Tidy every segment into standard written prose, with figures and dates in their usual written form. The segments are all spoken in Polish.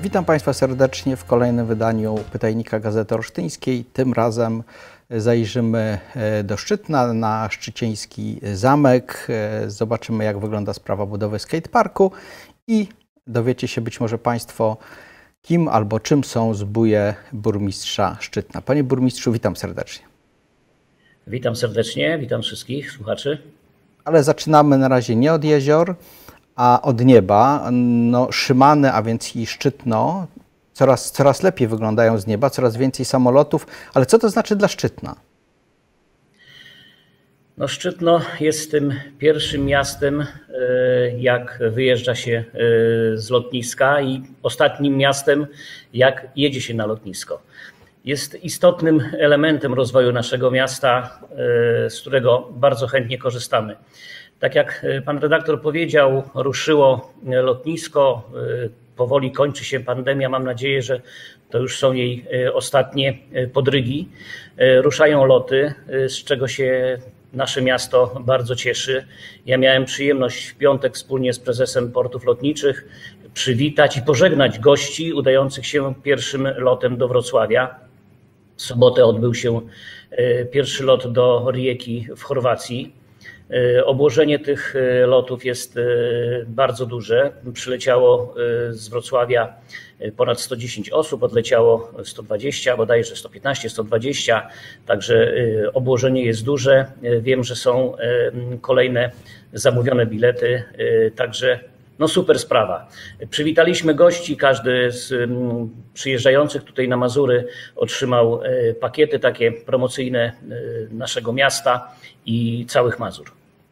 Witam Państwa serdecznie w kolejnym wydaniu Pytajnika Gazety Olsztyńskiej. Tym razem zajrzymy do Szczytna, na szczycieński zamek. Zobaczymy, jak wygląda sprawa budowy skateparku i dowiecie się być może Państwo, kim albo czym są zbóje burmistrza Szczytna. Panie burmistrzu, witam serdecznie. Witam serdecznie, witam wszystkich słuchaczy. Ale zaczynamy na razie nie od jezior, a od nieba. No, Szymany, a więc i Szczytno coraz lepiej wyglądają z nieba, coraz więcej samolotów. Ale co to znaczy dla Szczytna? No, Szczytno jest tym pierwszym miastem, jak wyjeżdża się z lotniska, i ostatnim miastem, jak jedzie się na lotnisko. Jest istotnym elementem rozwoju naszego miasta, z którego bardzo chętnie korzystamy. Tak jak pan redaktor powiedział, ruszyło lotnisko, powoli kończy się pandemia. Mam nadzieję, że to już są jej ostatnie podrygi. Ruszają loty, z czego się nasze miasto bardzo cieszy. Ja miałem przyjemność w piątek wspólnie z prezesem Portów Lotniczych przywitać i pożegnać gości udających się pierwszym lotem do Wrocławia. W sobotę odbył się pierwszy lot do Rijeki w Chorwacji. Obłożenie tych lotów jest bardzo duże. Przyleciało z Wrocławia ponad 110 osób, odleciało 120, bodajże 115, 120, także obłożenie jest duże. Wiem, że są kolejne zamówione bilety, także no super sprawa. Przywitaliśmy gości, każdy z przyjeżdżających tutaj na Mazury otrzymał pakiety takie promocyjne naszego miasta i całych Mazur.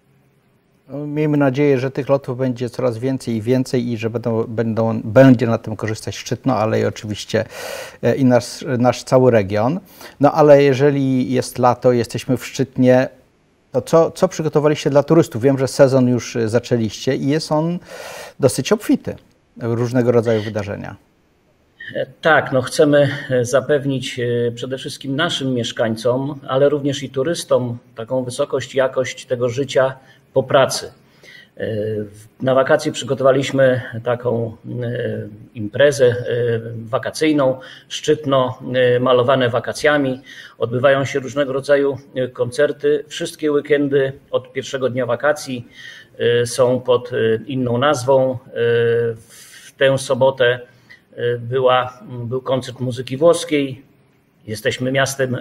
Miejmy nadzieję, że tych lotów będzie coraz więcej i więcej i że będzie na tym korzystać Szczytno, ale i oczywiście i nasz cały region. No ale jeżeli jest lato, jesteśmy w Szczytnie, to co przygotowaliście dla turystów? Wiem, że sezon już zaczęliście i jest on dosyć obfity w różnego rodzaju wydarzenia. Tak, no chcemy zapewnić przede wszystkim naszym mieszkańcom, ale również i turystom taką wysokość i jakość tego życia po pracy. Na wakacje przygotowaliśmy taką imprezę wakacyjną, Szczytno malowane wakacjami. Odbywają się różnego rodzaju koncerty. Wszystkie weekendy od pierwszego dnia wakacji są pod inną nazwą. W tę sobotę był koncert muzyki włoskiej. Jesteśmy miastem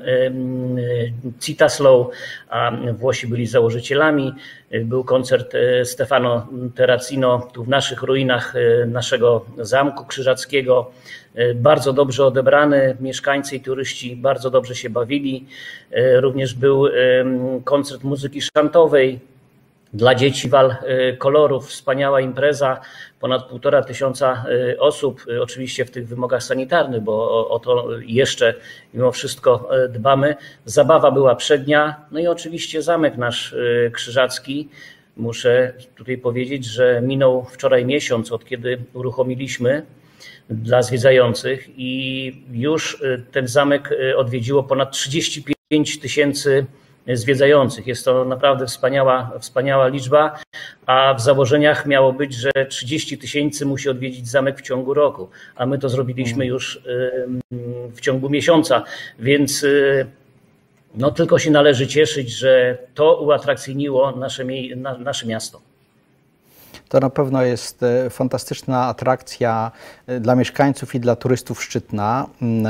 Citaslow, a Włosi byli założycielami. Był koncert Stefano Terracino tu w naszych ruinach naszego Zamku Krzyżackiego. Bardzo dobrze odebrany, mieszkańcy i turyści bardzo dobrze się bawili. Również był koncert muzyki szantowej dla dzieci Wal Kolorów, wspaniała impreza, ponad 1500 osób, oczywiście w tych wymogach sanitarnych, bo o to jeszcze mimo wszystko dbamy. Zabawa była przednia, no i oczywiście zamek nasz krzyżacki. Muszę tutaj powiedzieć, że minął wczoraj miesiąc, od kiedy uruchomiliśmy dla zwiedzających i już ten zamek odwiedziło ponad 35 000 zwiedzających. Jest to naprawdę wspaniała liczba, a w założeniach miało być, że 30 000 musi odwiedzić zamek w ciągu roku, a my to zrobiliśmy już w ciągu miesiąca, więc no tylko się należy cieszyć, że to uatrakcyjniło nasze miasto. To na pewno jest fantastyczna atrakcja dla mieszkańców i dla turystów Szczytna.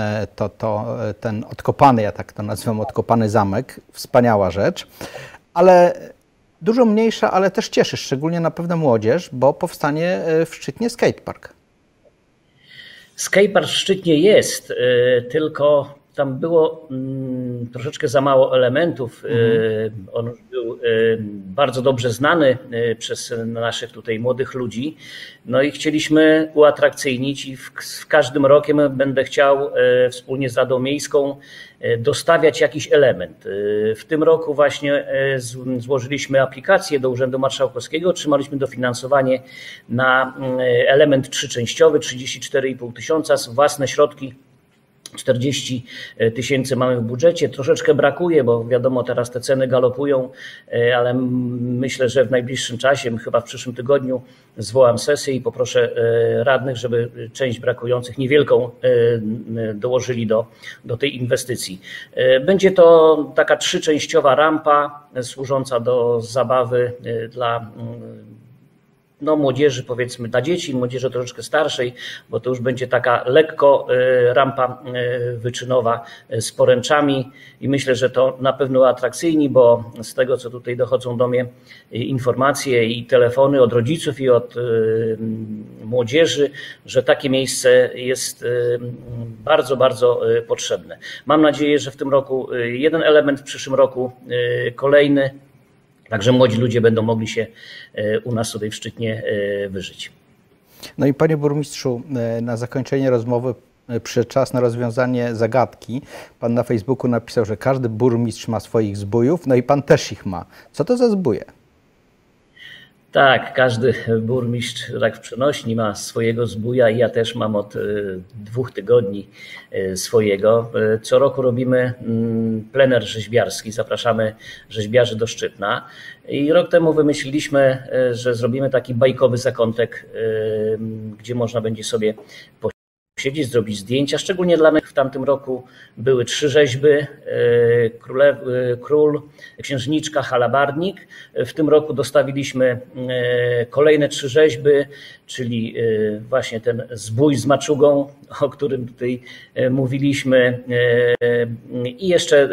Ten odkopany, ja tak to nazywam, odkopany zamek. Wspaniała rzecz, ale dużo mniejsza, ale też cieszy, szczególnie na pewno młodzież, bo powstanie w Szczytnie skatepark. Skatepark w Szczytnie jest, tylko tam było troszeczkę za mało elementów. On był bardzo dobrze znany przez naszych tutaj młodych ludzi. No i chcieliśmy uatrakcyjnić i w każdym rokiem będę chciał wspólnie z Radą Miejską dostawiać jakiś element. W tym roku właśnie złożyliśmy aplikację do Urzędu Marszałkowskiego, otrzymaliśmy dofinansowanie na element trzyczęściowy, 34,5 tysiąca, własne środki 40 000 mamy w budżecie. Troszeczkę brakuje, bo wiadomo, teraz te ceny galopują, ale myślę, że w najbliższym czasie, chyba w przyszłym tygodniu, zwołam sesję i poproszę radnych, żeby część brakujących, niewielką, dołożyli do tej inwestycji. Będzie to taka 3-częściowa rampa służąca do zabawy dla młodzieży, powiedzmy dla dzieci, młodzieży troszeczkę starszej, bo to już będzie taka lekko rampa wyczynowa z poręczami i myślę, że to na pewno atrakcyjni, bo z tego, co tutaj dochodzą do mnie informacje i telefony od rodziców i od młodzieży, że takie miejsce jest bardzo, bardzo potrzebne. Mam nadzieję, że w tym roku jeden element, w przyszłym roku kolejny. Także młodzi ludzie będą mogli się u nas tutaj w Szczytnie wyżyć. No i panie burmistrzu, na zakończenie rozmowy przyszedł czas na rozwiązanie zagadki. Pan na Facebooku napisał, że każdy burmistrz ma swoich zbójów, no i pan też ich ma. Co to za zbóje? Tak, każdy burmistrz tak w przenośni ma swojego zbója i ja też mam od 2 tygodni swojego. Co roku robimy plener rzeźbiarski, zapraszamy rzeźbiarzy do Szczytna i rok temu wymyśliliśmy, że zrobimy taki bajkowy zakątek, gdzie można będzie sobie posiedzieć, zrobić zdjęcia. Szczególnie dla mnie w tamtym roku były 3 rzeźby, król, księżniczka, halabardnik. W tym roku dostawiliśmy kolejne 3 rzeźby, czyli właśnie ten zbój z maczugą, o którym tutaj mówiliśmy, i jeszcze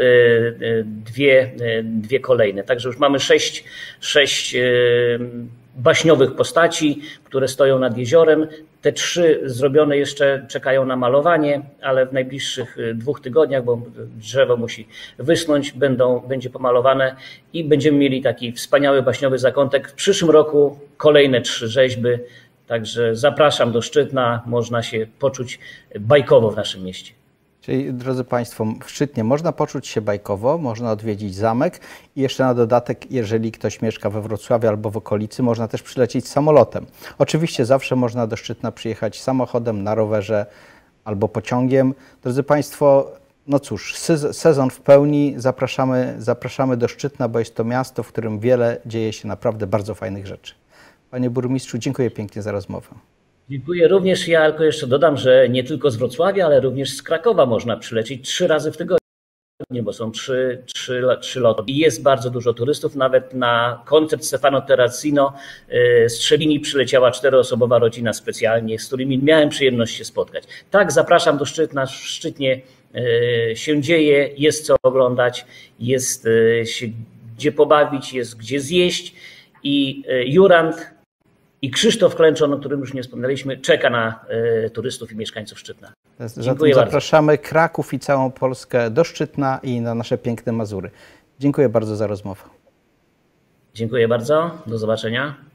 dwie kolejne. Także już mamy 6 baśniowych postaci, które stoją nad jeziorem. Te 3 zrobione jeszcze czekają na malowanie, ale w najbliższych 2 tygodniach, bo drzewo musi wysnąć, będzie pomalowane i będziemy mieli taki wspaniały baśniowy zakątek. W przyszłym roku kolejne 3 rzeźby, także zapraszam do Szczytna, można się poczuć bajkowo w naszym mieście. Czyli, drodzy Państwo, w Szczytnie można poczuć się bajkowo, można odwiedzić zamek i jeszcze na dodatek, jeżeli ktoś mieszka we Wrocławiu albo w okolicy, można też przylecieć samolotem. Oczywiście zawsze można do Szczytna przyjechać samochodem, na rowerze albo pociągiem. Drodzy Państwo, no cóż, sezon w pełni, zapraszamy do Szczytna, bo jest to miasto, w którym wiele dzieje się naprawdę bardzo fajnych rzeczy. Panie burmistrzu, dziękuję pięknie za rozmowę. Dziękuję również. Ja tylko jeszcze dodam, że nie tylko z Wrocławia, ale również z Krakowa można przylecieć 3 razy w tygodniu, bo są 3 loty. I jest bardzo dużo turystów. Nawet na koncert Stefano Terracino z Trzebini przyleciała 4-osobowa rodzina specjalnie, z którymi miałem przyjemność się spotkać. Tak, zapraszam do Szczytna. W Szczytnie się dzieje, jest co oglądać, jest się gdzie pobawić, jest gdzie zjeść i Jurand i Krzysztof Klęczon, o którym już nie wspomnieliśmy, czeka na turystów i mieszkańców Szczytna. Zatem zapraszamy Kraków i całą Polskę do Szczytna i na nasze piękne Mazury. Dziękuję bardzo za rozmowę. Dziękuję bardzo. Do zobaczenia.